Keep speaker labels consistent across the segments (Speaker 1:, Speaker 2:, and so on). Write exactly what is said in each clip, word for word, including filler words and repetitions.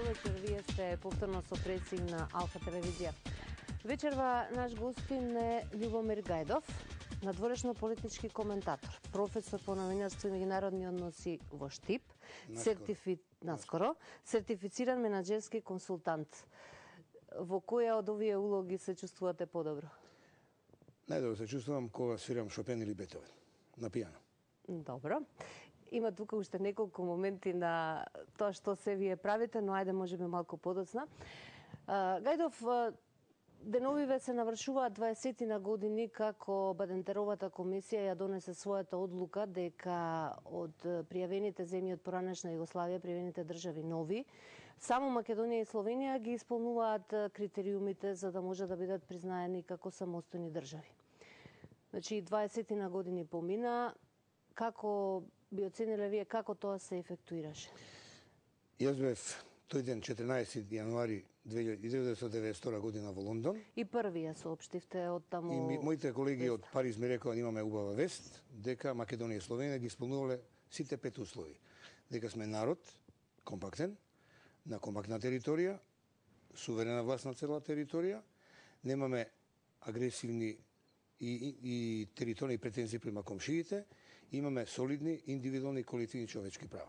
Speaker 1: вечер, вие сте повторно со пресиг на Алфа телевизија. Вечерва наш гостин е Љубомир Гајдов, надворешно политички коментатор, професор по новинарство и меѓународни односи во Штип, сертифи... наскоро, сертифициран менаџерски консултант. Во која од овие улоги се чувствувате подобро?
Speaker 2: Најдобро се чувствувам кога свирам Шопен или Бетовен на пијано.
Speaker 1: Добро. Има тука уште неколку моменти на тоа што се вие правите, но ајде можеби малку подоцна. Гајдов, деновиве се навршуваат дваесет години како Бадентеровата комисија ја донесе својата одлука дека од пријавените земји од поранешна Југославија, пријавените држави нови, само Македонија и Словенија ги исполнуваат критериумите за да може да бидат признаени како самостојни држави. Значи, дваесет години помина, како би оцениле вие како тоа се ефектуираше?
Speaker 2: Јас бев тој ден четирнаесети јануари две илјади деветстотини деветдесет и втора година во Лондон.
Speaker 1: И први ја соопштивте од таму.
Speaker 2: И ми, моите колеги од Париз ми рекоа имаме убава вест дека Македонија и Словенија ги исполнувале сите пет услови. Дека сме народ компактен, на компактна територија, суверена власт на цела територија, немаме агресивни и, и, и територијни претензии према комшиите, имаме солидни индивидуални и колективни човечки права.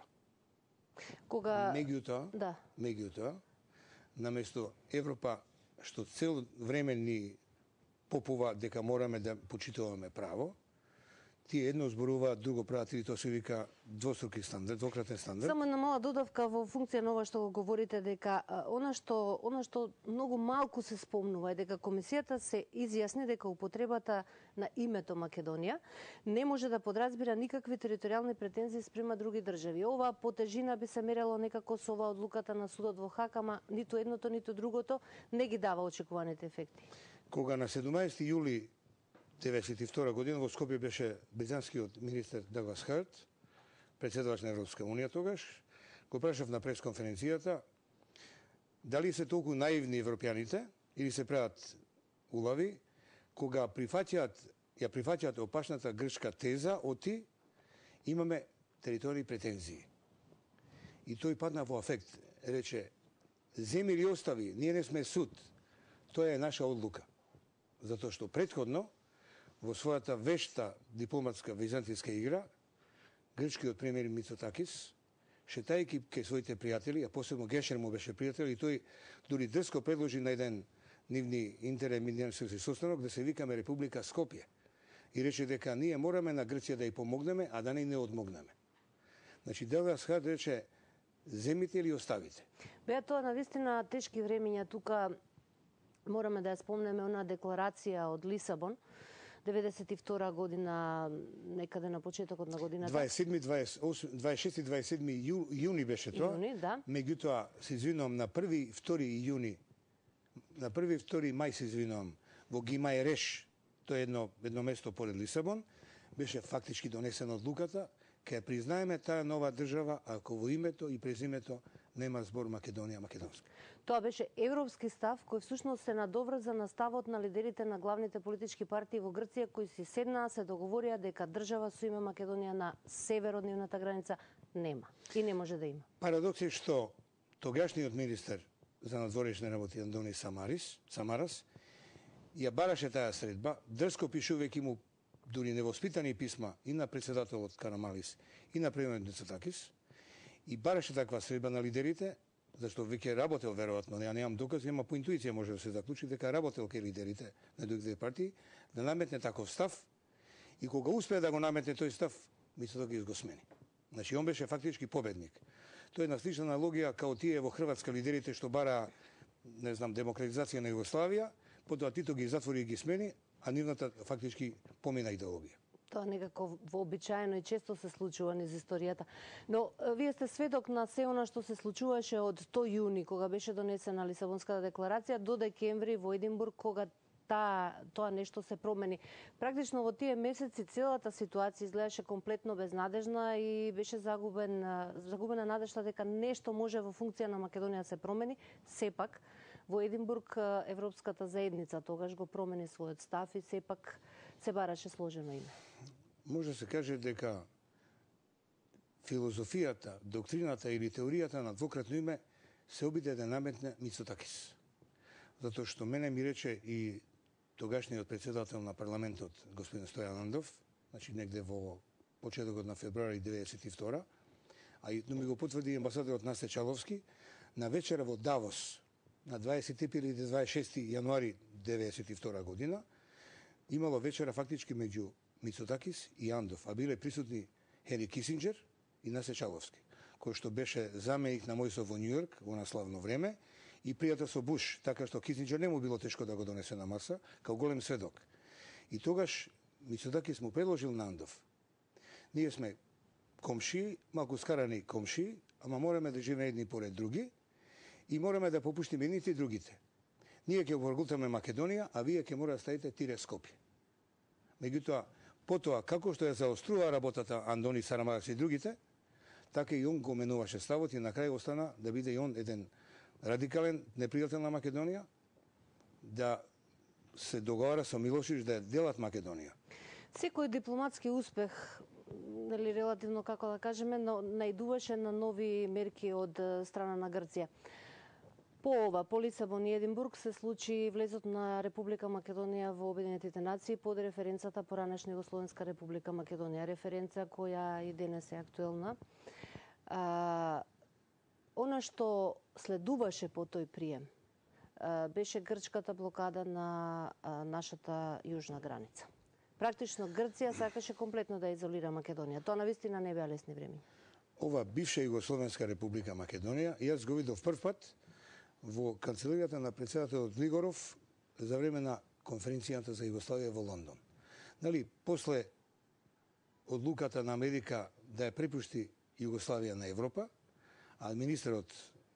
Speaker 1: Кога...
Speaker 2: Меѓутоа,
Speaker 1: да.
Speaker 2: меѓутоа, наместо Европа, што цел време ни попува дека мораме да почитуваме право, тие едно зборуваат, друго прават, или тоа се вика двоструки стандард, двократен стандард.
Speaker 1: Само една мала додавка во функција на ова што го говорите, дека она што она што многу малку се спомнува е дека комисијата се изјасни дека употребата на името Македонија не може да подразбира никакви територијални претензии спрема други држави. Ова по тежина би се мерело некако со ова одлуката на судот во Хаг, ама ниту едното ниту другото не ги дава очекуваните ефекти.
Speaker 2: Кога на седумнаесети јули деветдесет и втора година во Скопје беше британскиот министер Даглас Харт, председавач на Европска унија тогаш, го прашав на пресконференцијата дали се толку наивни европјаните или се прават улави кога прифаќаат ја прифаќаат опашната грчка теза оти имаме територии претензии. И тој падна во афект, рече земи или остави, ние не сме суд. Тоа е наша одлука. Затоа што претходно во својата вешта дипломатска византијска игра, грчкиот премиер Мицотакис, шетајќи кај своите пријатели, а посебно Гешер му беше пријател, и тој дури дрско предложи на еден нивни интермедијански состанок да се викаме Република Скопје. И рече дека ние мораме на Грција да ја помогнеме, а да не не одмогнеме. Значи, Даглас Харт рече, земите или оставите.
Speaker 1: Беа тоа навистина тешки времиња. Тука мораме да ја спомнеме она декларација од Лисабон, деветдесет и втора година, некаде на почетокот на годината.
Speaker 2: дваесет и дваесет шести дваесет и седми јуни беше тоа.
Speaker 1: Јуни, да.
Speaker 2: Меѓутоа, се извинувам, на први и втори јуни, на први и втори мај се извинувам, во Гимајреш, тоа е едно, едно место поред Лисабон, беше фактички донесена одлуката, ке признаеме таа нова држава, ако во името и презимето нема збор Македонија македонски.
Speaker 1: Тоа беше европски став кој всушност се надоврза на ставот на лидерите на главните политички партии во Грција, кои си седнаа, се договорија дека држава со име Македонија на север од нивната граница нема и не може да има.
Speaker 2: Парадокс е што тогашниот министер за надворешни работи Андони Самарис, Самарас ја бараше таа средба, дрско пишувајќи му дури невоспитани писма и на председателот Карамалис и на премиерот Мицотакис, и бараше таква средба на лидерите, зашто веќе работел веројатно, ја немам докази, ама по интуиција може да се заклучи дека работел кај лидерите на другите партии, да наметне таков став, и кога успеа да го наметне тој став, Мицотакис го смени. Значи, он беше фактички победник. Тоа е една слична аналогија као тие во Хрватска лидерите што бара, не знам, демократизација на Југославија, потоа Тито ги затвори и ги смени, а нивната фактички помина идеологија.
Speaker 1: Тоа некако вообичаено и често се случува низ историјата. Но вие сте сведок на се она што се случуваше од тој јуни, кога беше донесена Лисабонската декларација, до декември во Единбург, кога Та, тоа нешто се промени. Практично во тие месеци целата ситуација изгледаше комплетно безнадежна и беше загубен, загубена надежда дека нешто може во функција на Македонија да се промени. Сепак, во Единбург Европската заедница тогаш го промени својот став и сепак се бараше сложено име.
Speaker 2: Може да се каже дека филозофијата, доктрината или теоријата на двократно име се обиде да наметне Мицотакис. Затоа што мене ми рече и тогашниот председател на парламентот, господин Стојан Андов, значи негде во почетокот на февруари деветдесет и втора, а и ми го потврди амбасадорот Насте Чаловски, на вечера во Давос, на дваесет и пети или дваесет и шести јануари деветдесет и втора година, имало вечера фактички меѓу Мицотакис и Андов, а биле присутни Хенри Кисинџер и Насте Чаловски, кој што беше заменик на Мојсов во Њујорк во наславно време и пријател со Буш, така што Кисинџер не му било тешко да го донесе на маса, као голем сведок. И тогаш Мицотакис му предложил на Андов: ние сме комши, малку скарани комши, ама мораме да живееме едни поред други и мораме да попуштиме едните и другите. Ние ќе прогутаме Македонија, а вие ќе мора да ставите тире Скопје. Меѓутоа, потоа, како што ја заострува работата Андони Сарамагас и другите, така и он го менуваше ставот и на крај остана да биде и он еден радикален непријател на Македонија, да се договара со Милошевич да делат Македонија.
Speaker 1: Секој дипломатски успех, нели релативно како да кажеме, но најдуваше на нови мерки од страна на Грција. По ова, по Лисабон и Единбург се случи влезот на Република Македонија во Обединетите нации под референцата поранешна Југословенска Република Македонија, референца која и денес е актуелна. А, она што следуваше по тој прием а, беше грчката блокада на а, нашата јужна граница. Практично Грција сакаше комплетно да изолира Македонија. Тоа навистина не беа лесни времења.
Speaker 2: Ова бивша Југословенска Република Македонија, јас го видов прв пат во канцеларијата на председателот Глигоров за време на конференцијата за Југославија во Лондон. Нали, после одлуката на Америка да ја препушти Југославија на Европа, а министерот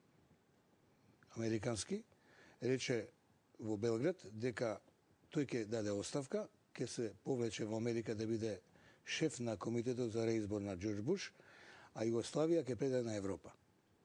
Speaker 2: американски рече во Белград дека тој ќе даде оставка, ќе се повлече во Америка да биде шеф на комитетот за реизбор на Џорџ Буш, а Југославија ќе предаде на Европа.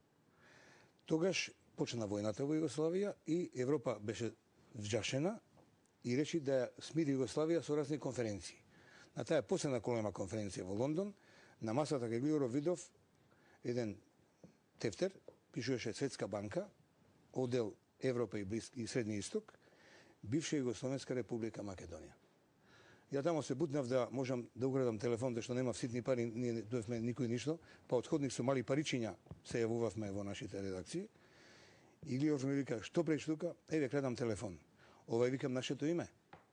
Speaker 2: Тогаш почна војната во Југославија и Европа беше вџашена и речи да смири Југославија со разни конференции. На таа последна голема конференција во Лондон, на масата кај Глигоров видов еден тефтер, пишуваше Светска банка, одел Европа и, Близ... и Средни Исток, бивша Југословенска Република Македонија. Ја тамо се бутнав да можам да уградам телефон, да што нема ситни пари, ние доевме никој ништо, па од ходник со мали паричиња се јавувавме во нашите редакции. И Глигоров ми вика: што пречи тука? Еве, крадам телефон. Ова е, викам, нашето име.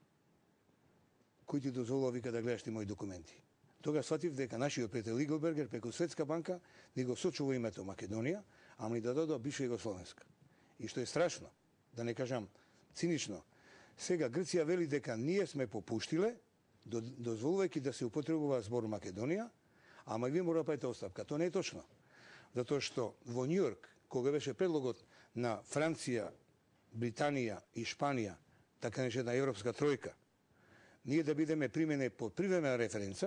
Speaker 2: Кој ти дозволува, вика, да гледаш ти мои документи? Тога сватив дека нашиот пријател Иглбергер преку Светска банка ни го сочува името Македонија, ама ни да додоа бивша Југословенска. И што е страшно, да не кажам цинично, сега Грција вели дека ние сме попуштиле, дозволувајќи да се употребува збор Македонија, ама и вие мора да правите оставка. Тоа не е точно. Затоа што во Њујорк, кога беше предлогот на Франција, Британија и Шпанија, така наречена европска тројка, ние да бидеме примени под привремена референца,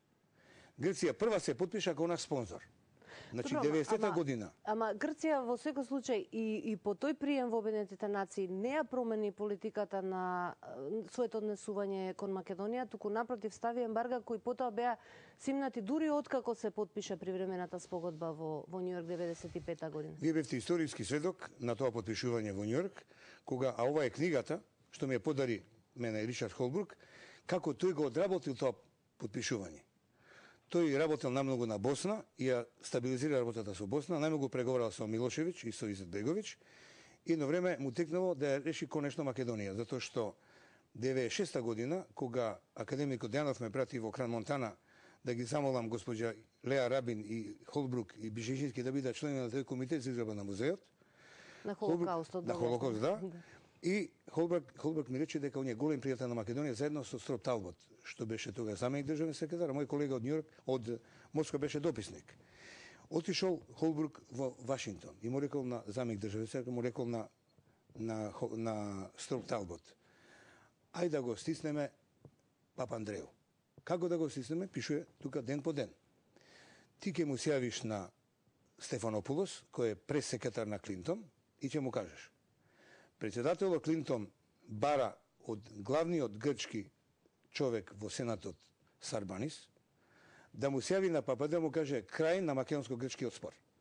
Speaker 2: Грција прва се потпиша како наш спонзор. Значи, деветдесета година.
Speaker 1: Ама Грција во секој случај и, и по тој прием во Обединетите нации не ја промени политиката на своето однесување кон Македонија, туку напротив стави ембарга кои потоа беа симнати дури откако се потпиша привремената спогодба во, во Њујорк деветдесет и пета година.
Speaker 2: Вие бевте историски сведок на тоа потпишување во Њујорк, кога, а ова е книгата, што ми ја подари мене Ричард Холбрук, како тој го одработил тоа потпишување. Тој работел намногу на Босна и ја стабилизира работата со Босна, најмногу преговарал со Милошевич и со Изетбеговиќ, и едно време му текнало да ја реши конечно Македонија, затоа што деветдесет и шеста година, кога академикот Дејанов ме прати во Кран Монтана да ги замолам госпоѓа Леа Рабин и Холбрук и Бижешински да бидат члени на тој комитет за изработка на музеот.
Speaker 1: На Холокаустот.
Speaker 2: На Холокост, да. И Холбрук, Холбрук ми рече дека он е голем пријател на Македонија заедно со Строп Талбот, што беше тога заменик државен секретар, а мој колега од Њујорк, од Москва беше дописник. Отишол Холбрук во Вашингтон и му рекол на заменик државен секретар, му рекол на на на Строп Талбот: ајде да го стиснеме Папа Андреју. Како да го стиснеме? Пишува тука ден по ден. Ти ќе му се јавиш на Стефанопулос, кој е прес-секретар на Клинтон, и ќе му кажеш: председателот Клинтон бара од главниот грчки човек во Сенатот Сарбанис да му се јави на Папа да му каже крај на македонско-грчкиот спор.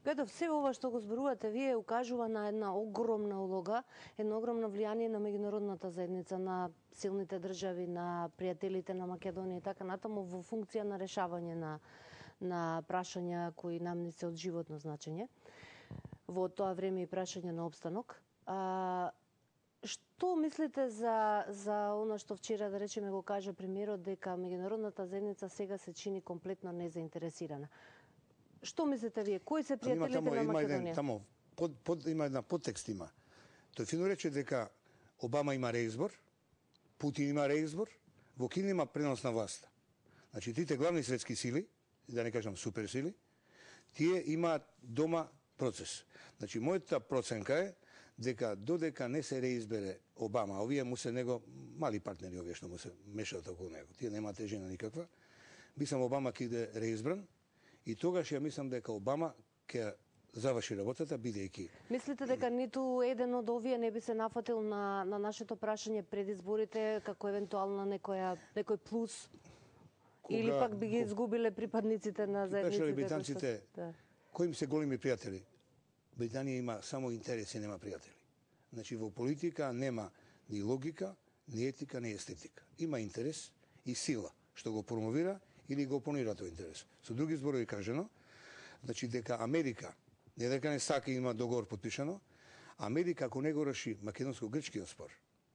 Speaker 1: Гајдов, се ова што го зборувате вие укажува на една огромна улога, едно огромно влијание на меѓународната заедница, на силните држави, на пријателите на Македонија и така натаму во функција на решавање на на прашања кои нам не се од животно значење. Во тоа време и прашање на обстанок. А, што мислите за за она што вчера, да речеме, го кажа премиерот, дека меѓународната заедница сега се чини комплетно незаинтересирана? Што мислите вие? Кои се пријателите на
Speaker 2: има
Speaker 1: Македонија?
Speaker 2: Еден, тамо, под, под, има една подтекст има. Тој фино рече дека Обама има реизбор, Путин има реизбор, во Кина има пренос на власта. Значи, трите главни светски сили, да не кажам суперсили, тие имаат дома процес. Значи, мојата проценка е дека додека не се реизбере Обама, овие му се него мали партнери, овие што му се мешаат околу него, тие нема тежина никаква, мислам Обама ќе иде реизбран, и тогаш ја мислам дека Обама ќе заврши работата, бидејќи...
Speaker 1: Мислите дека ниту еден од овие не би се нафатил на, на нашето прашање пред изборите, како евентуална некоја, некој плюс? Кога, или пак би ги изгубиле припадниците на заедниците?
Speaker 2: Пешали британците,
Speaker 1: да.
Speaker 2: кои им се големи пријатели? Британија има само интереси, нема пријатели. Значи, во политика нема ни логика, ни етика, ни естетика. Има интерес и сила, што го промовира или го опонира тој интерес. Со други зборови кажано, значи дека Америка, не дека не сака има договор подпишано, Америка ако не го реши македонско-грчкиот спор,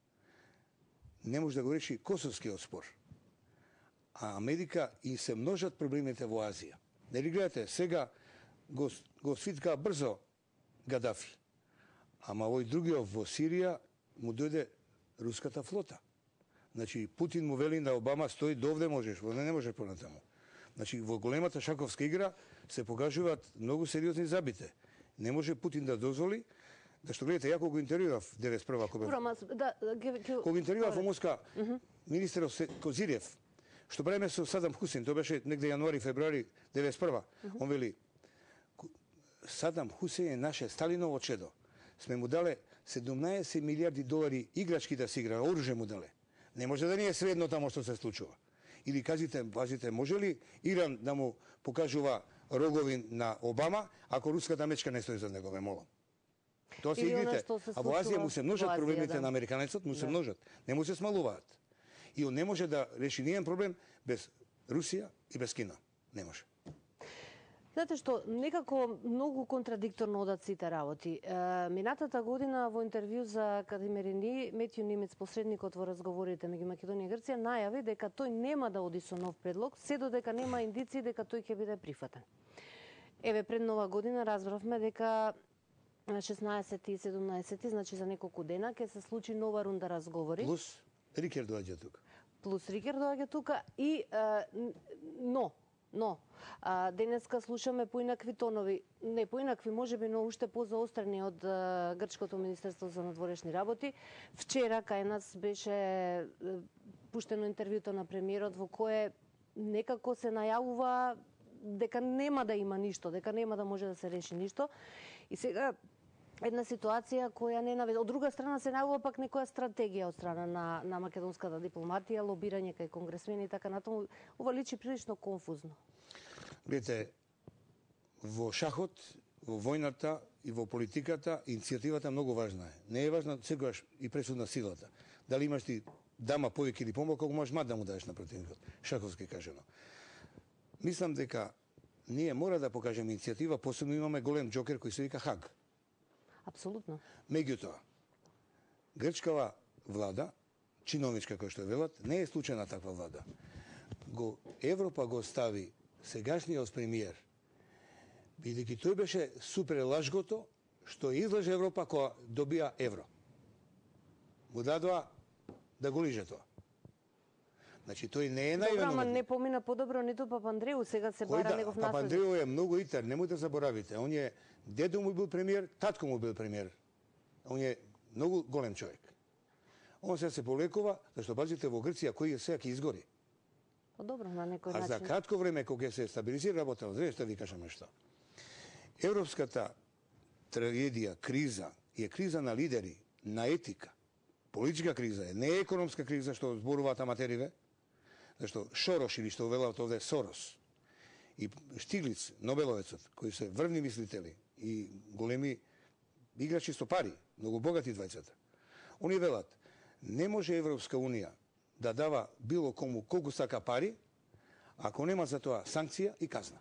Speaker 2: не може да го реши косовскиот спор. А Америка и се множат проблемите во Азија. Нели гледате, сега го, го свитка брзо Гадафи. Ама овој другиот во Сирија му дојде руската флота. Значи, Путин му вели да Обама стои довде можеш, во не, не може понатаму. Значи, во големата шаковска игра се покажуваат многу сериозни забите. Не може Путин да дозволи, да што гледате, ја кога го интервјуав деветдесет и прва кога
Speaker 1: да,
Speaker 2: кога интервјуав во Москва, министерот Козирев, што правиме со Садам Хусейн, тоа беше негде јануари, февруари деветдесет и прва. Он вели, Садам Хусейн е наше Сталиново чедо. Сме му дале седумнаесет милиарди долари играчки да си игра, оружје му дале. Не може да ни е сведно тамо што се случува. Или кажите, пазите, може ли Иран да му покажува рогови на Обама, ако руската мечка не стои за него, ме молам. Тоа се игрите. А во Азија му се множат проблемите да. На американецот, му се да. Множат. Не му се смалуваат. И он не може да реши нијен проблем без Русија и без Кина. Не може.
Speaker 1: Знаете што, некако многу контрадикторно одат сите работи. Е, минатата година во интервју за Кадимерини, Метју Нимец, посредникот во разговорите меѓу Македонија и Грција, најави дека тој нема да оди со нов предлог, се додека нема индици дека тој ќе биде прифатен. Еве, пред нова година разбравме дека на шеснаесети и седумнаесети, значи за неколку дена, ќе се случи нова рунда разговори.
Speaker 2: Плюс Рикер доаѓа тука.
Speaker 1: Плюс Рикер доаѓа тука и е, но Но, а, денеска слушаме поинакви тонови, не поинакви, можеби, но уште позаострени од а, Грчкото Министерство за надворешни работи. Вчера кај нас беше а, пуштено интервјуто на премиерот во кое некако се најавува дека нема да има ништо, дека нема да може да се реши ништо. И сега една ситуација која не наведе. Од друга страна се најавува пак некоја стратегија од страна на, на македонската дипломатија, лобирање кај конгресмени и така натаму. Ова личи прилично конфузно.
Speaker 2: Гледате, во шахот, во војната и во политиката, иницијативата многу важна е. Не е важна секогаш и пресудна силата. Дали имаш ти дама повеќе или помалку, ако можеш мат да му дадеш на противникот. Шаховски кажено. Мислам дека ние мора да покажеме иницијатива, посебно имаме голем џокер кој се вика Хаг.
Speaker 1: Апсолутно.
Speaker 2: Меѓутоа, грчкава влада, чиновничка кој што велат, не е случајна таква влада. Го Европа го стави сегашниот премиер, бидејќи тој беше супер лажгото што излаже Европа кога добија евро. Му дадоа да го лиже тоа. Значи тој не е наивен.
Speaker 1: Добро, ама не помина подобро ниту Папандреу, сега се бара
Speaker 2: да,
Speaker 1: негов наследник.
Speaker 2: Папандреу е многу итер, немој да заборавите. Он е дедо му бил премиер, татко му бил премиер. Он е многу голем човек. Он сега се полекува, зашто пазите во Грција кој е сега ќе изгори.
Speaker 1: Па добро, на некој
Speaker 2: а
Speaker 1: начин.
Speaker 2: А за кратко време кога се стабилизира работа, знаеш што ви кажам што. Европската трагедија, криза е криза на лидери, на етика. Политичка криза е, не е економска криза што зборуваат аматериве. Зашто Шорош или што велат овде Сорос И Штиглиц, Нобеловецот, кои се врвни мислители и големи играчи со пари, многу богати двајцата. Они велат, не може Европска Унија да дава било кому колку сака пари, ако нема за тоа санкција и казна.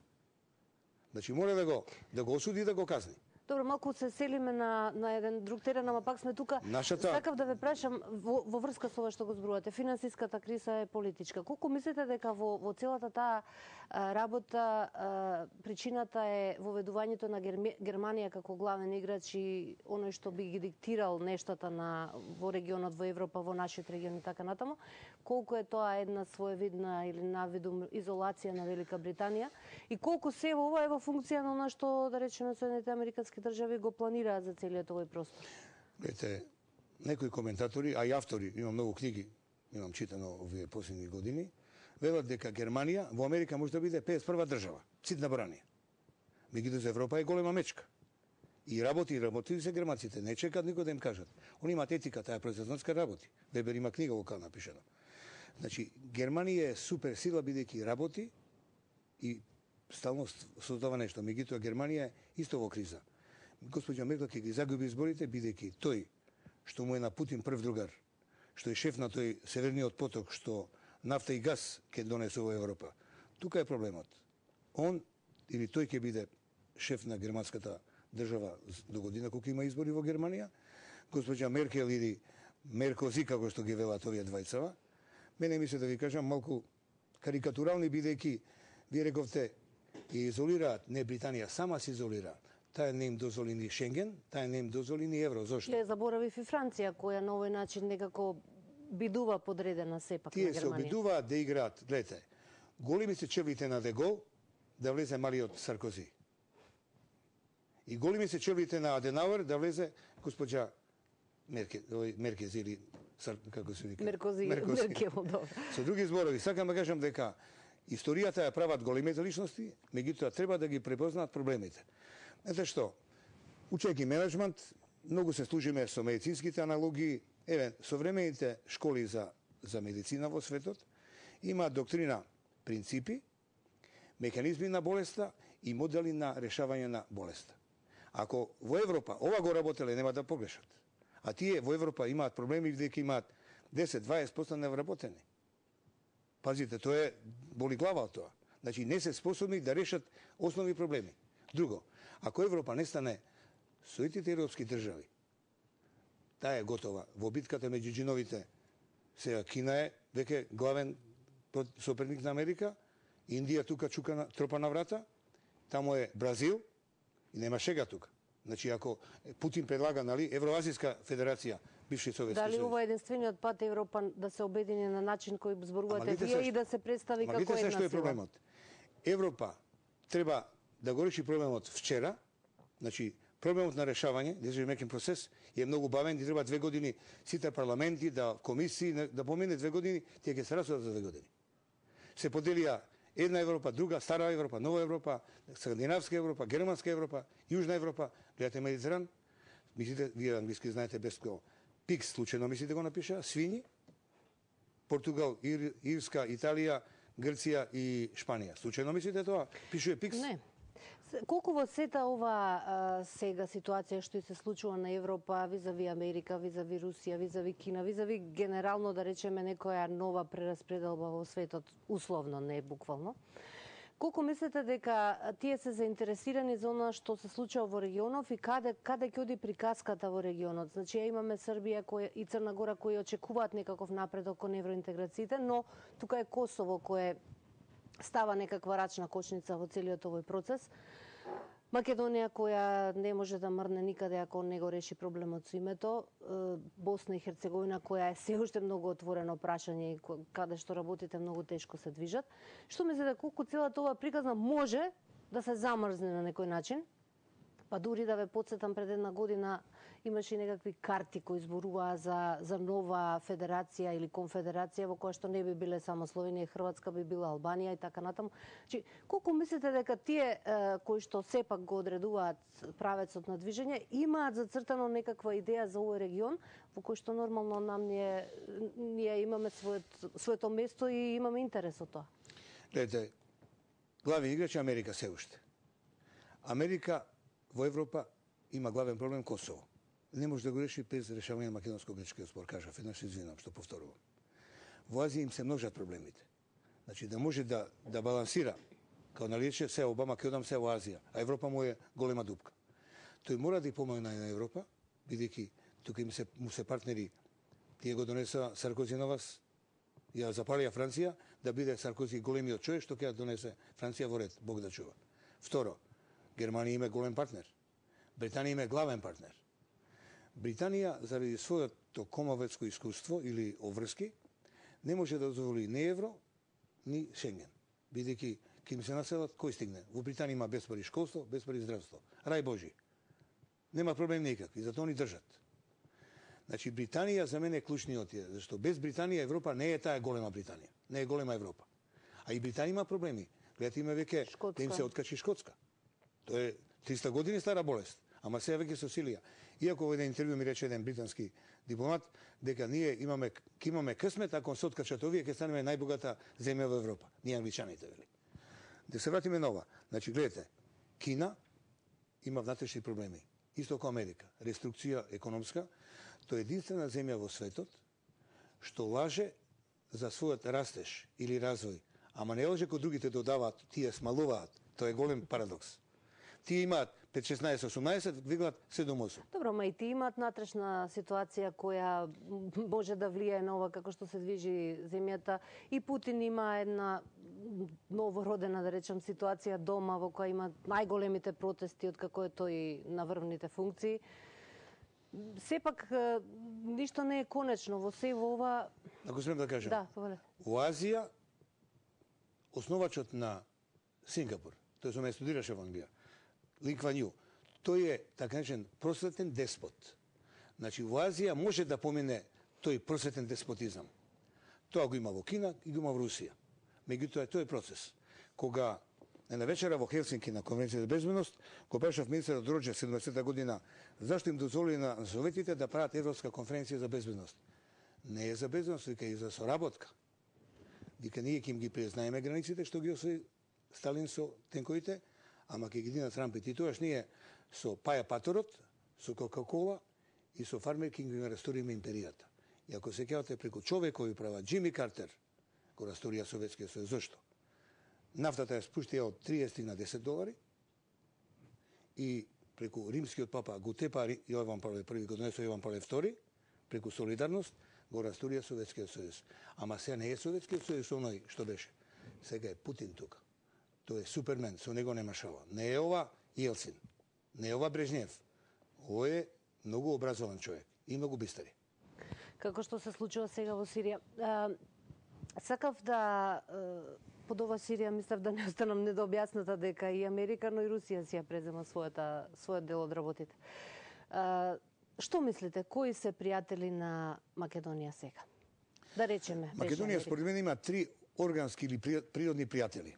Speaker 2: Значи мора да го да го осуди и да го казни.
Speaker 1: Добро, малку се селиме на, на еден друг терен, ама пак сме тука.
Speaker 2: Нашата...
Speaker 1: Сакав да ве прашам, во, во врска со ова што го зборувате, финансиската криза е политичка. Колку мислите дека во, во целата таа работа а, причината е воведувањето на Герми, Германија како главен играч и оној што би ги диктирал нештата на, во регионот, во Европа, во нашиот регион и така натаму? Колку е тоа една своевидна или навидум изолација на Велика Британија? И колку се ова е во функција на она што, да речеме, Соединетите американски држави го планираат за целиот овој простор?
Speaker 2: Гледате, некои коментатори, а и автори, имам многу книги, имам читано овие последни години, велат дека Германија во Америка може да биде педесет и прва држава, ситна бранија. Меѓутоа за Европа е голема мечка. И работи, и работи се германците, не чекат никој да им кажат. Они имаат етика, таа производствена работи. Вебер има книга во кај напишена. Значи, Германија е супер сила бидејќи работи и стално создава нешто. Меѓутоа Германија е исто во криза. Госпоѓа Меркел ќе ги загуби изборите бидејќи тој што му е на Путин прв другар, што е шеф на тој Северниот поток, што нафта и газ ќе донесе во Европа. Тука е проблемот. Он или тој ќе биде шеф на германската држава до година кога има избори во Германија. Госпоѓа Меркел или Меркози, како што ги велат овие двајцава, мене ми се да ви кажам малку карикатурални бидејќи вие рековте и изолираат, не Британија сама се изолира. Таа не им дозволи ни Шенген, таа не им дозволи ни евро. Зошто?
Speaker 1: Ле заборавив и Франција, која на овој начин некако бидува подредена сепак
Speaker 2: Тие
Speaker 1: на Германија.
Speaker 2: Тие се обидуваат да играат, гледате, големи се чевлите на Дегол, да влезе малиот Саркози. И големи се чевлите на Аденауер, да влезе госпоѓа Мерке, Меркез или Сар, како се вика?
Speaker 1: Меркози, Меркел, добро.
Speaker 2: Со други зборови, сакам да кажам дека историјата ја прават големите личности, меѓутоа треба да ги препознаат проблемите. Ете што, учејќи менеджмент, многу се служиме со медицинските аналогии. Еве, современите школи за, за медицина во светот има доктрина, принципи, механизми на болеста и модели на решавање на болеста. Ако во Европа ова го работеле, нема да погрешат. А тие во Европа имаат проблеми дека имаат десет до дваесет проценти невработени. Пазите, тоа е боли глава од тоа. Значи не се способни да решат основни проблеми. Друго, ако Европа не стане соитите европски држави, таа е готова. Во битката меѓу џиновите, сега Кина е веќе главен соперник на Америка, Индија тука чука на, тропа на врата, таму е Бразил и нема шега тука. Значи ако Путин предлага, нали, Евроазијска федерација, бивши Советски
Speaker 1: Дали
Speaker 2: сојуз.
Speaker 1: ова е единствениот пат Европа да се обедини на начин кој зборувате вие и да се представи
Speaker 2: Ама
Speaker 1: како една
Speaker 2: сила? Што е
Speaker 1: сила?
Speaker 2: проблемот? Европа треба да го реши проблемот вчера, значи проблемот на решавање, decision-making процес е многу бавен и треба две години сите парламенти, да комисии, да помине две години, тие ќе се расудат за две години. Се поделија една Европа, друга, стара Европа, нова Европа, скандинавска Европа, германска Европа, јужна Европа, гледате Медитеран, мислите, вие англиски знаете без ко пикс, случајно мислите го напиша, свињи, Португал, Ир, Ирска, Италија, Грција и Шпанија. Случајно мислите тоа? Пишува пикс?
Speaker 1: Не. Колку во сета ова а, сега ситуација што се случува на Европа, визави Америка, визави Русија, визави Кина, визави генерално да речеме некоја нова прераспределба во светот, условно, не буквално. Колку мислите дека тие се заинтересирани за она што се случува во регионов и каде каде ќе оди приказката во регионот? Значи имаме Србија која и Црна Гора кои очекуваат некаков напредок кон евроинтеграциите, но тука е Косово кое става некаква рачна кочница во целиот овој процес. Македонија која не може да мрне никаде ако не го реши проблемот со името, Босна и Херцеговина која е се уште многу отворено прашање и каде што работите многу тешко се движат. Што мислите колку целата ова приказна може да се замрзне на некој начин? Па дури да ве потсетам, пред една година имаше и некакви карти кои зборуваа за, за нова федерација или конфедерација во која што не би биле само Словенија и Хрватска, би била Албанија и така натаму. Чи, колку мислите дека тие е, кои што сепак го одредуваат правецот на движење, имаат зацртано некаква идеја за овој регион, во кој што нормално нам ние, ние имаме својот, своето место и имаме интерес од тоа?
Speaker 2: Гледате, главен играч е Америка се уште. Америка во Европа има главен проблем Косово. Не може да го реши без решавање на македонско-грчкиот спор, кажав, еднаш извинам што повторувам. Во Азија им се множат проблемите. Значи да може да да балансира, као наличе се Обама ќе одам се во Азија, а Европа му е голема дупка. Тој мора да и помогне на Европа, бидејќи тука им се му се партнери, тие го донеса Саркози на вас, ја запалија Франција да биде Саркози големиот човек што ќе донесе Франција во ред, Бог да чува. Второ, Германија има голем партнер. Британија има главен партнер. Британија, заради своето комовецко искуство или обврски, не може да дозволи ни евро, ни Шенген. Бидејќи ќе им се населат, кој стигне? Во Британија има без пари школство, без пари здравство. Рај Божи. Нема проблем никак и затоа ни држат. Значи Британија за мене е клучниот е, зашто без Британија Европа не е таа голема Британија, не е голема Европа. А и Британија има проблеми. Гледате, има веќе да им се откачи Шкотска. Тоа е триста години стара болест, ама сега веќе со силија. Иако во еден интервју ми рече еден британски дипломат дека ние имаме ќе имаме късмет ако се откачат овие ќе станеме најбогата земја во Европа. Ние англичаните вели. Да се вратиме на ова. Значи гледате, Кина има внатрешни проблеми. Исто како Америка, реструкција економска, тоа е единствена земја во светот што лаже за својот растеж или развој, ама не лаже кој другите додаваат, тие смалуваат. Тоа е голем парадокс. Тие имаат пет шеснаесет осумнаесет, виглат седум осум.
Speaker 1: Добро, ма и тие имаат натрешна ситуација која може да влијае на ова како што се движи земјата. И Путин има една новородена, да речем, ситуација дома во која има најголемите протести од како е тој на врвните функции. Сепак ништо не е конечно во се во ова.
Speaker 2: Ако смем да кажам.
Speaker 1: Да, повеле.
Speaker 2: Во Азија основачот на Сингапур, тој со мене студираше во Англија, Ли Кван Ју, тој е, така наречен, просветен деспот. Значи, во Азија може да помине тој просветен деспотизам. Тоа го има во Кина и го има во Русија. Меѓутоа, тој е процес. Кога една вечера во Хелсинки на Конвенција за безбедност, го прашав министерот Роџер седумдесета година зашто им дозволили на Советите да прават Европска конференција за безбедност. Не е за безбедност, вика и за соработка. Вика ние ќе им ги признаеме границите што ги освои Сталин со тенковите, ама ќе ги динат Трамп и тогаш ние со Паја Паторот, со Кока-кола и со фармерки ги расториме империјата. И ако се кејате преку човекови права, Джими Картер го расторија Советскиот сојуз. Зошто? Нафтата ја спуштија од триесет на десет долари и преку римскиот папа го тепа Јован Павле први, го донесо Јован Павле втори, преку солидарност го расторија Советскиот сојуз. Ама сега не е Советскиот сојуз оној што беше. Сега е Путин тука. Тој е Супермен, со него нема шала. Не е ова Јелцин, не е ова Брежнев. Ово е многу образован човек и многу бистари.
Speaker 1: Како што се случува сега во Сирија. А, сакав да под ова Сирија мислев да не останам недообјасната дека и Америка, но и Русија си ја презема својата својот дел од работите. А, што мислите, кои се пријатели на Македонија сега? Да речеме.
Speaker 2: Македонија според мене има три органски или природни пријатели.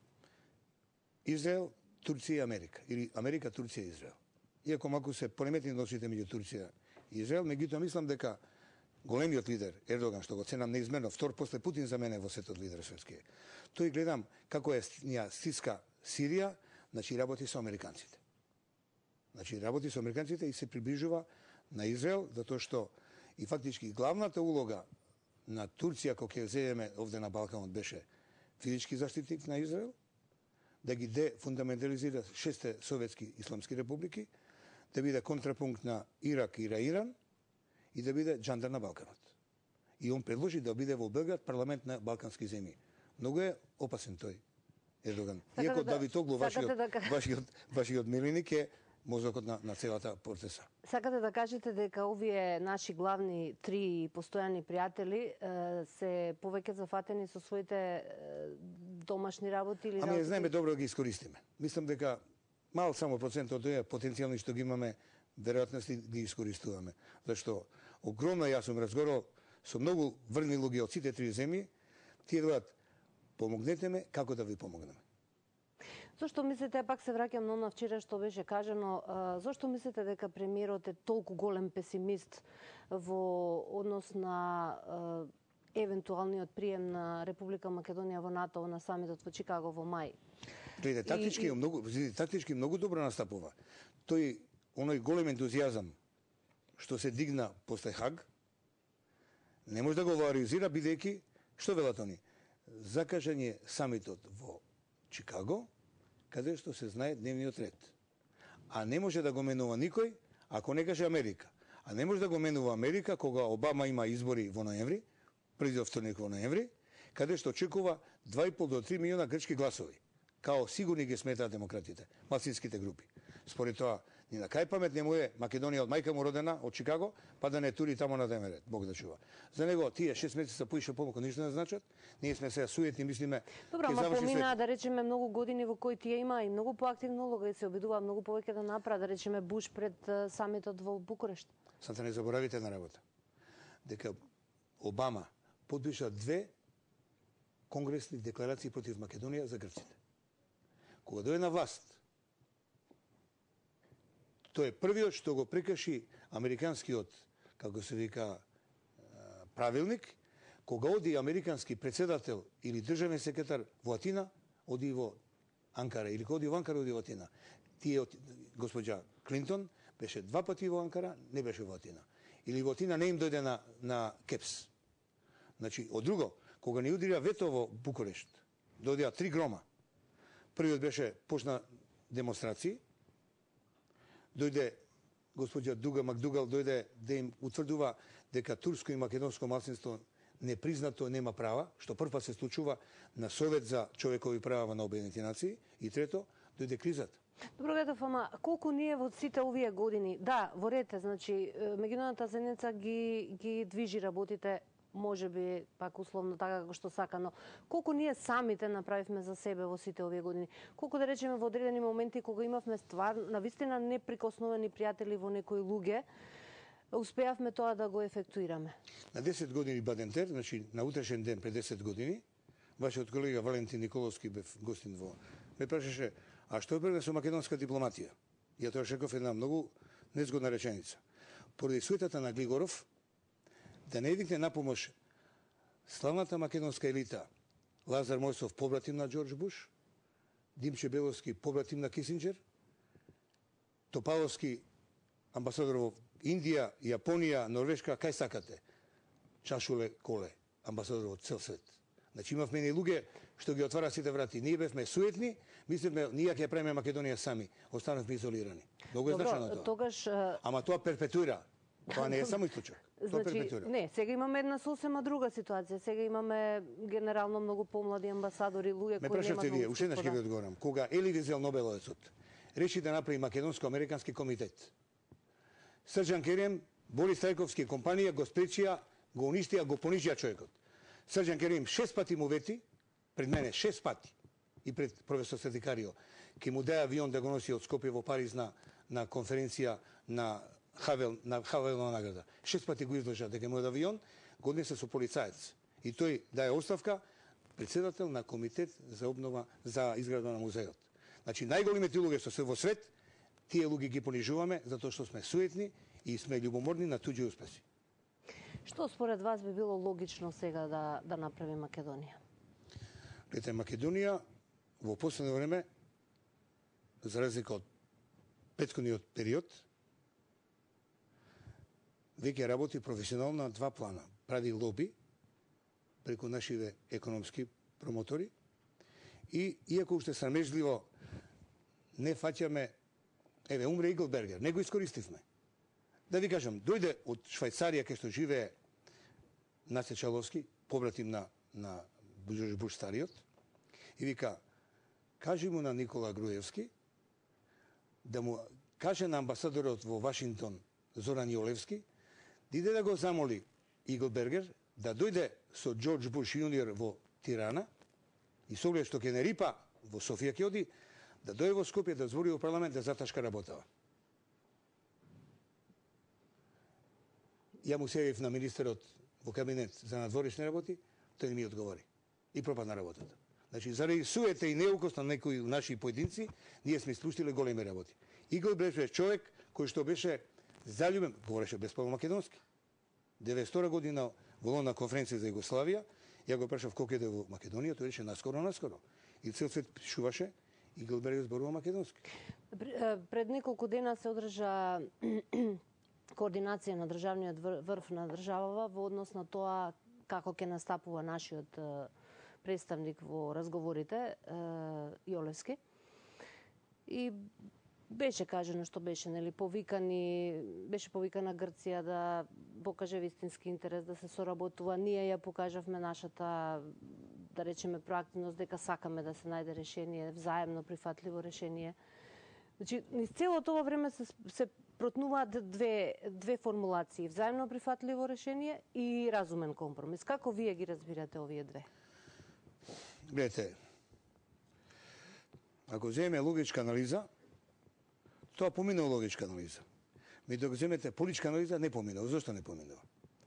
Speaker 2: Израел, Турција и Америка. Или Америка, Турција и Израел. Иако малку се понеметни односите меѓу Турција и Израел, меѓутоа мислам дека големиот лидер Ердоган, што го ценам неизмерно, втор после Путин за мене во светот лидер светски. Тој гледам како е ја стиска Сирија, значи работи со американците. Значи работи со американците и се приближува на Израел, затоа што и фактички главната улога на Турција кој ќе земеме овде на Балканот беше физички заштитник на Израел, да ги дефундаментализира шесте советски исламски републики, да биде контрапункт на Ирак и Иран и да биде джандар на Балканот. И он предложи да биде во Белград парламент на балкански земји. Многу е опасен тој Ердоган. Иако да, Давид Оглу, вашиот, да... вашиот, вашиот милиник е мозокот на, на целата процеса.
Speaker 1: Сакате да кажете дека овие наши главни три постојани пријатели се повеќе зафатени со своите домашни работи или
Speaker 2: Ами работи? Знаеме добро да ги искористиме. Мислам дека мал само процент од тој потенцијални што ги имаме, веројатности ги искористуваме. Зашто огромно јас сум разговарал со многу врни луѓе од сите три земји, тие велат помогнете ме како да ви помогнеме.
Speaker 1: Зошто мислите, пак се враќам на она вчера што беше кажано, зошто мислите дека премиерот е толку голем песимист во однос на евентуалниот прием на Република Македонија во НАТО на самитот во Чикаго во мај?
Speaker 2: Гледајте, тактички, и, и... многу, тактички многу добро настапува. Тој, оној голем ентузијазам што се дигна после Хаг, не може да го валоризира, бидејќи, што велат они? Закажан е самитот во Чикаго, каде што се знае дневниот ред. А не може да го менува никој, ако не каже Америка. А не може да го менува Америка, кога Обама има избори во ноември, први вторник во ноември, каде што очекува два и пол до три милиона грчки гласови. Као сигурни ги сметаат демократите, малцинските групи. Според тоа, ни на кај памет не му е Македонија од мајка му родена, од Чикаго, па да не тури тамо на дневен ред, Бог да чува. За него тие шест месеца поише помалку ништо не значат. Ние сме сега суетни, мислиме
Speaker 1: Добро, ама помина да речеме многу години во кои тие има и многу поактивна улога и се обидува многу повеќе да направи, да речеме Буш пред самитот во Букурешт.
Speaker 2: Сата не заборавите една работа. Дека Обама подпиша две конгресни декларации против Македонија за грците. Кога дојде на власт, тој е првиот што го прекрши американскиот, како се вика, правилник, кога оди американски председател или државен секретар во Атина, оди во Анкара, или кога оди во Анкара, оди во Атина. Тие, госпоđа Клинтон, беше два пати во Анкара, не беше во Атина. Или во Атина не им дојде на, на Кепс. Значи, од друго, кога ни удира вето во Букурешт, дојдеа три грома. Првиот беше почна демонстрации, дојде госпоđа Дуга Макдугал, дојде да им утврдува дека турско и македонско малцинство непризнато нема права, што прв се случува на Совет за човекови права на Обединените нации, и трето, дојде кризата.
Speaker 1: Добро, Гајдов, ама колку ние во сите овие години, да, во рете, значи, меѓународната заедница ги, ги движи работите, може би пак условно така како што сака, но колку ние самите направивме за себе во сите овие години? Колку да речеме во одредени моменти кога имавме ствар, навистина неприкосновени пријатели во некои луѓе, успеавме тоа да го ефектуираме?
Speaker 2: На десет години Бадентер, значи на утрешен ден пред десет години, вашиот колега Валентин Николовски бев гостин во, ме прашаше, а што е со македонска дипломатија? Ја тоа реков една многу незгодна реченица. Поради суетата на Глигоров, да не викне на помош славната македонска елита, Лазар Мојсов, побратим на Џорџ Буш, Димче Беловски, побратим на Кисинџер, Топаловски, амбасадор во Индија, Јапонија, Норвешка, кај сакате, Чашуле Коле, амбасадор во цел свет. Значи имавме и луѓе што ги отвара сите врати. Ние бевме суетни, мислевме ние ќе правиме Македонија сами, останавме изолирани. Многу е значено тоа.
Speaker 1: Тогаш,
Speaker 2: ама тоа перпетуира. Тоа не е само исклучок.
Speaker 1: Значи, не, сега имаме една сосема друга ситуација. Сега имаме генерално многу помлади амбасадори, луѓе кои немаат.
Speaker 2: Ме прашавте вие, уште еднаш ќе ви одговорам. Кога Ели Визел, Нобеловецот, реши да направи македонско-американски комитет, Срđan Керем, Борис Трајковски компанија го спречија, го уништија, го понижија човекот. Срđan Керем шест пати му вети, пред мене шест пати, и пред професор Светикарио, ке му дај авион да го носи од Скопје во Париз на, на конференција на Хавел, на Хавелна награда. Шест пати го излажа дека му од авион, го однесе со полицаец. И тој даде оставка председател на комитет за обнова, за изградба на музеот. Значи, најголемите луѓе што се во свет, тие луѓе ги понижуваме затоа што сме суетни и сме љубоморни на туѓи успеси.
Speaker 1: Што според вас би било логично сега да, да направи Македонија?
Speaker 2: Гледате, Македонија во последно време, за разлика од претходниот период, веќе работи професионално на два плана. Прави лоби преку нашиве економски промотори и, иако уште срамежливо не фаќаме, еве, умре Иглбергер, не го искористивме. Да ви кажам, дојде од Швајцарија, кај што живее Наце Чаловски, побратим на, на Џорџ Буш стариот, и вика, кажи му на Никола Груевски, да му каже на амбасадорот во Вашингтон Зоран Јолевски, да иде да го замоли Иглбергер да дојде со Џорџ Буш јуниор во Тирана и со оглед што ќе не рипа во Софија ќе оди, да дојде во Скопје да збори во парламент да заташка работава. Ја му се јавив на министерот во кабинет за надворешни работи, тој не ми одговори. И пропадна работата. Значи, заради суета и неукост на некои наши поединци, ние сме испуштиле големи работи. Игор беше човек кој што беше заљубен, говореше бесполно македонски. деветдесет и втора година во Лондон конференција за Југославија, ја го прашав колку иде во Македонија, тој рече наскоро, наскоро. И цел свет пишуваше и Гилберг зборува македонски.
Speaker 1: Пред неколку дена се одржа координација на државниот врв на државава во однос на тоа како ќе настапува нашиот представник во разговорите, Јолевски. И беше кажано што беше, нели, повикани, беше повикана Грција да покаже вистински интерес да се соработува. Ние ја покажавме нашата, да речеме, проактивност дека сакаме да се најде решение, взаемно прифатливо решение. Значи, низ целото ова време се, се протнуваат две, две формулации. Взаемно прифатливо решение и разумен компромис. Како вие ги разбирате овие две?
Speaker 2: Гледате, ако земеме логичка анализа, тоа поминува логичка анализа. Ми док земете политичка анализа, не поминува. Зошто не поминува?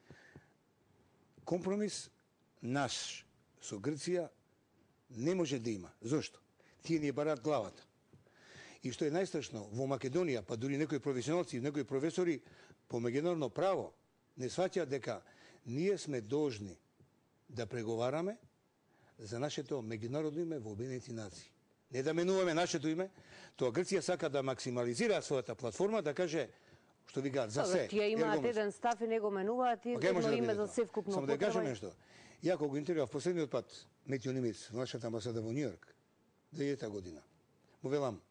Speaker 2: Компромис наш со Грција не може да има. Зошто? Тие ни бараат главата. И што е најстрашно, во Македонија, па дури некои професионалци, некои професори по меѓународно право не сваќаат дека ние сме должни да преговараме за нашето меѓународно име во Обединените нации. Не да менуваме нашето име, тоа Грција сака да максимализира својата платформа, да каже што ви кажат за се.
Speaker 1: Тие имаат еден став и не го менуваат и едно име за се вкупно.
Speaker 2: Само да кажам нешто. Ја кога го интервјуав последниот пат Метјо Нимиц во нашата амбасада во Њујорк, две илјадета година, му велам,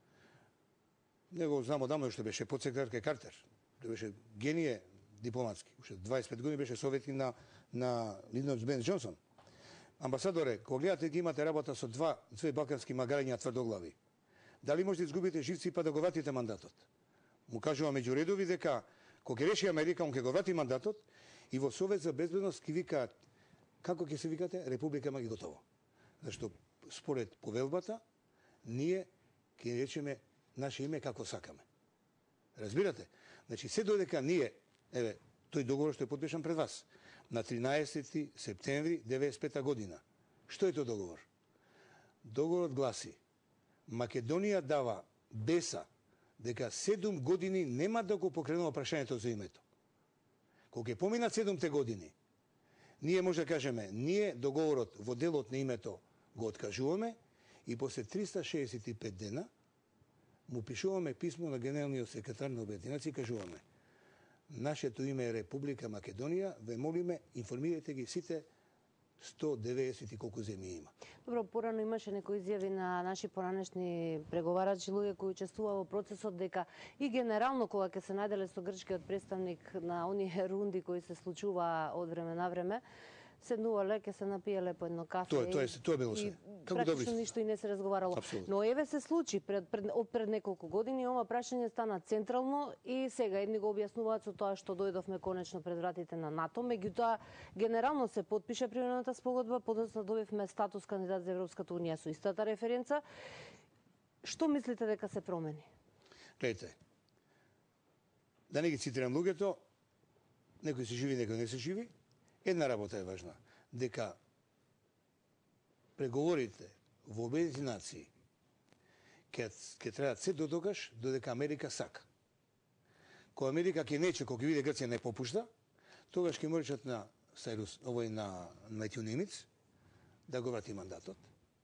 Speaker 2: него знам одамно што беше подсекретарка Картер, тој беше генije дипломатски, уште дваесет и пет години беше советник на на Линдон Бенс Џонсон. Амбасадоре, кога гледате ги имате работа со два две балкански магарања тврдоглави, дали можете да изгубите живци па да го вратите мандатот? Му кажува меѓу редови дека кога ќе реши Америка, он ќе го врати мандатот и во Совет за безбедност ќе викаат како ќе се викате Република Маги готово. Зашто според повелбата ние ќе речеме наше име како сакаме. Разбирате? Значи се додека ние, еве, тој договор што е подпишан пред вас на тринаесети септември деветдесет и пета година. Што е тој договор? Договорот гласи: Македонија дава беса дека седум години нема да го покренува прашањето за името. Кога ќе поминат седумте години, ние може да кажеме, ние договорот во делот на името го откажуваме и после триста шеесет и пет дена му пишуваме писмо на генералниот секретар на Обединените нации и кажуваме: нашето име е Република Македонија, ве молиме, информирајте ги сите сто деветдесет и колку земји има.
Speaker 1: Добро, порано имаше некои изјави на наши поранешни преговарачи, луѓе кои учествува во процесот, дека и генерално кога ќе се најделе со грчкиот представник на оние рунди кои се случува од време на време, седнувале, ќе се напиеле по едно кафе.
Speaker 2: Тоа, тоа, тоа било се.
Speaker 1: Како практично ништо и не се разговарало.
Speaker 2: Абсолютно.
Speaker 1: Но еве се случи пред пред од пред неколку години, ова прашање стана централно и сега едни го објаснуваат со тоа што дојдовме конечно пред вратите на НАТО, меѓутоа генерално се потпише примерената спогодба, подоцна добивме статус кандидат за Европската унија со истата референца. Што мислите дека се промени?
Speaker 2: Гледайте, да не ги цитирам луѓето, некои се живи, некои не се живи. Една работа е важна, дека преговорите во Обединените нации ќе ќе траат се додогаш додека Америка сака. Кога Америка ќе нече, кога види Грција не попушта, тогаш ќе му речат на Сајрус, овој на Метјо Нимиц да го врати мандатот.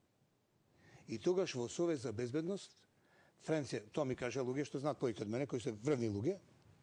Speaker 2: И тогаш во Совет за безбедност Франција, тоа ми кажа луѓе што знаат повеќе од мене, кои се врвни луѓе,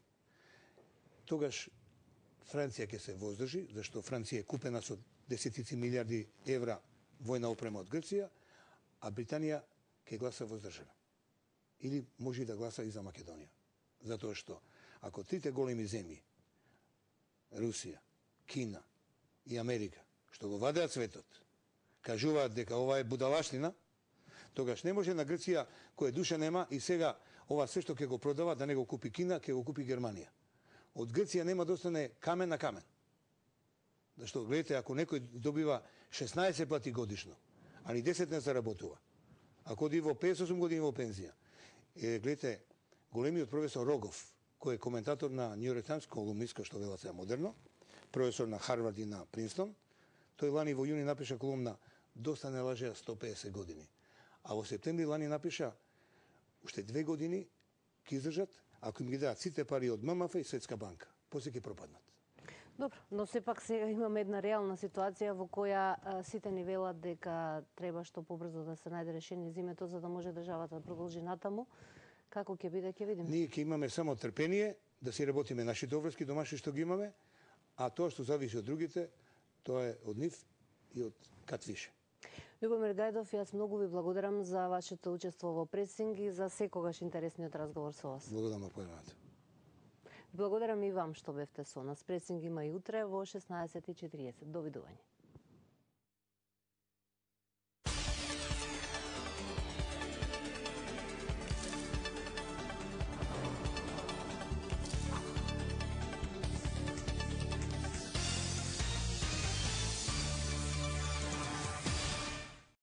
Speaker 2: тогаш Франција ќе се воздржи, зашто Франција е купена со десетици милиарди евра војна опрема од Грција, а Британија ќе гласа воздржана. Или може да гласа и за Македонија. Затоа што ако трите големи земји, Русија, Кина и Америка, што го владеат светот, кажуваат дека ова е будалаштина, тогаш не може на Грција, која душа нема и сега ова се што ќе го продава, да не го купи Кина, ќе го купи Германија. Од Грција нема да остане камен на камен. Зашто, гледате, ако некој добива шеснаесет плати годишно, а ни десет не заработува, ако оди во петдесет и осум години во пензија, е, гледате, големиот професор Рогов, кој е коментатор на Нью Йорк Таймс, колумнистка што вела сега модерно, професор на Харвард и на Принстон, тој лани во јуни напиша колумна "Доста не лажеа сто педесет години", а во септември лани напиша уште две години ќе издржат ако им ги дадат сите пари од ММФ и Светска банка. После ќе пропаднат.
Speaker 1: Добро, но сепак сега имаме една реална ситуација во која а, сите ни велат дека треба што побрзо да се најде решение за името за да може државата да продолжи натаму. Како ќе биде, ќе видиме.
Speaker 2: Ние ќе имаме само трпение да си работиме нашите обврски домашни што ги имаме, а тоа што зависи од другите, тоа е од нив и од кад више.
Speaker 1: Љубомир Гајдов, јас многу ви благодарам за вашето учество во пресинг и за секогаш интересниот разговор со вас.
Speaker 2: Благодарам на појмата.
Speaker 1: Благодарам и вам што бевте со нас. Пресинг има и утре во шеснаесет и четириесет. Довидување.